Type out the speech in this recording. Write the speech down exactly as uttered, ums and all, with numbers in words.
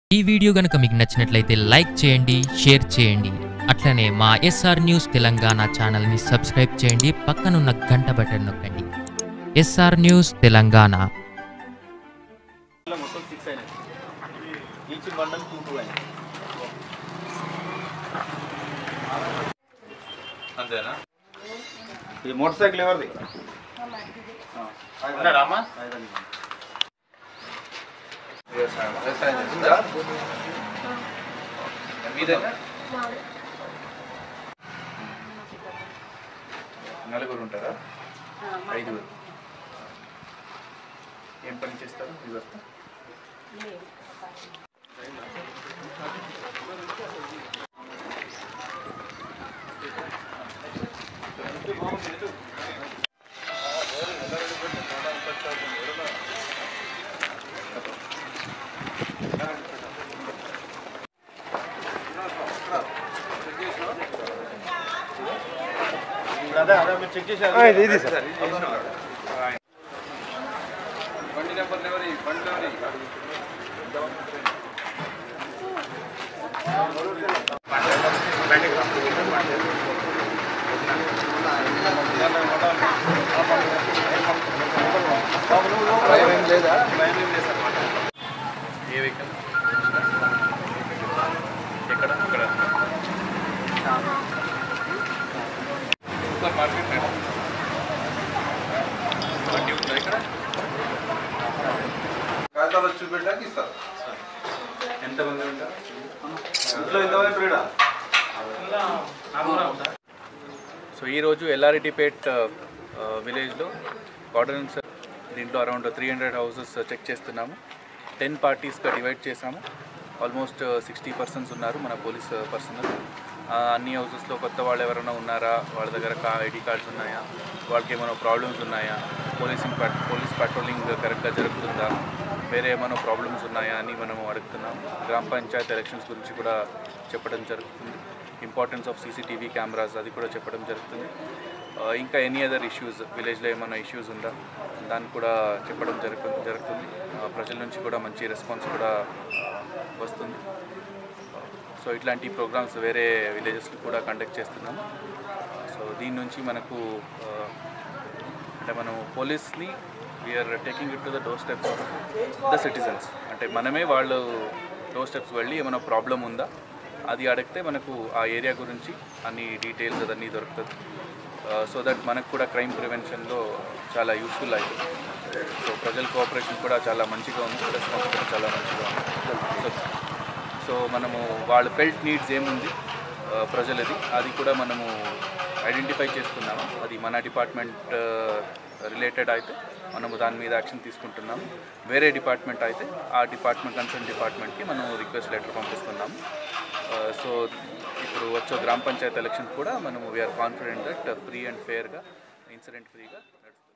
ఈ వీడియో గనుక మీకు నచ్చినట్లయితే లైక్ చేయండి, షేర్ చేయండి. అట్లనే మా ఎస్ఆర్ న్యూస్ తెలంగాణ ఛానల్ని సబ్స్క్రైబ్ చేయండి. పక్కనున్న గంట బటన్ నొక్కండి. S R news Telangana. అంతేనా? ఈ మోటార్ సైకిల్ ఎవరిది? రామా నలుగురు ఉంటారా? ఐదుగురు. ఏం పని చేస్తారు? ఇదంతా చెక్ చేశారు. ఇది సార్ బండి నెంబర్ ఎవరి బండి ఎవరి లేదా ఏ వెహికల్ ఎక్కడ ఇక్కడ సూపర్ మార్కెట్ మేడం బండి ఉందా ఇక్కడ? కాగితాలు వచ్చి పెట్టడానికి ఇస్తారు. ఎంతమంది ఉంటారు ఇంట్లో? ఎంతమంది? సో ఈరోజు ఎల్ఆర్ఈటీపేట్ విలేజ్లో ఆర్డినెన్స్ దీంట్లో around three hundred houses check చేస్తున్నాము. టెన్ పార్టీస్గా డివైడ్ చేసాము. ఆల్మోస్ట్ సిక్స్టీ పర్సన్స్ ఉన్నారు మన పోలీస్ పర్సనల్. అన్ని హౌసెస్లో కొత్త వాళ్ళు ఎవరైనా ఉన్నారా, వాళ్ళ దగ్గర కా ఐడి కార్డ్స్ ఉన్నాయా, వాళ్ళకి ఏమైనా ప్రాబ్లమ్స్ ఉన్నాయా, పోలీసింగ్ పోలీస్ పెట్రోలింగ్ కరెక్ట్గా జరుగుతుందా, వేరే ఏమైనా ప్రాబ్లమ్స్ ఉన్నాయా అని మనము అడుగుతున్నాం. గ్రామ పంచాయత్ ఎలక్షన్స్ గురించి కూడా చెప్పడం జరుగుతుంది. ఇంపార్టెన్స్ ఆఫ్ సీసీటీవీ కెమెరాస్ అది కూడా చెప్పడం జరుగుతుంది. ఇంకా ఎనీ అదర్ ఇష్యూస్ విలేజ్లో ఏమైనా ఇష్యూస్ ఉందా దాన్ని కూడా చెప్పడం జరుగు జరుగుతుంది ప్రజల నుంచి కూడా మంచి రెస్పాన్స్ కూడా వస్తుంది. సో ఇట్లాంటి ప్రోగ్రామ్స్ వేరే విలేజెస్కి కూడా కండక్ట్ చేస్తున్నాము. సో దీని నుంచి మనకు అంటే మనం పోలీస్ని we are taking it to the door steps of the citizens. అంటే మనమే వాళ్ళు డోర్ స్టెప్స్ వెళ్ళి ఏమైనా ప్రాబ్లం ఉందా అది అడిగితే మనకు ఆ ఏరియా గురించి అన్ని డీటెయిల్స్ అదన్నీ దొరుకుతుంది. సో దట్ మనకు కూడా క్రైమ్ ప్రివెన్షన్లో చాలా యూస్ఫుల్ అవుతుంది. సో ప్రజల కోఆపరేషన్ కూడా చాలా మంచిగా ఉంది, రెస్పాన్స్ కూడా చాలా మంచిగా ఉంది. సో సో మనము వాళ్ళ ఫెల్ట్ నీడ్స్ ఏముంది ప్రజలది అది కూడా మనము ఐడెంటిఫై చేస్తున్నాము. అది మన డిపార్ట్మెంట్ రిలేటెడ్ అయితే మనము దాని మీద యాక్షన్ తీసుకుంటున్నాము. వేరే డిపార్ట్మెంట్ అయితే ఆ డిపార్ట్మెంట్ కన్సర్న్ డిపార్ట్మెంట్కి మనం రిక్వెస్ట్ లెటర్ పంపిస్తున్నాము. సో ఇప్పుడు వచ్చే గ్రామ పంచాయత్ ఎలక్షన్ కూడా మనము we are confident that free and ఫేర్గా ఇన్సిడెంట్ ఫ్రీగా నడుస్తుంది.